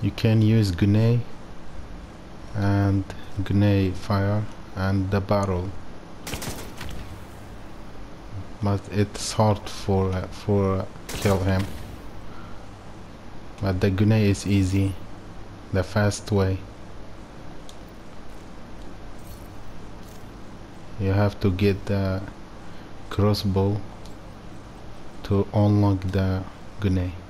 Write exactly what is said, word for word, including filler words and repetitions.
You can use grenade and grenade fire and the barrel, but it's hard for uh, for uh, kill him. But the grenade is easy, the fast way. You have to get the crossbow to unlock the grenade.